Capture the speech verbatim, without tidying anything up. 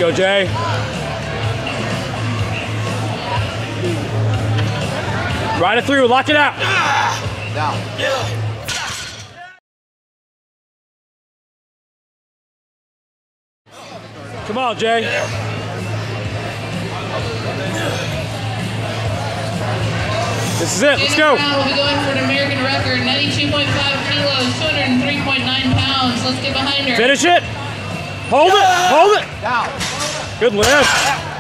go, Jay. Ride it through, lock it out. Down. Come on, Jay. This is it, let's go. We'll be going for an American record, ninety-two point five kilos, two hundred three point nine pounds. Let's get behind her. Finish it. Hold it, hold it. Down. Good lift.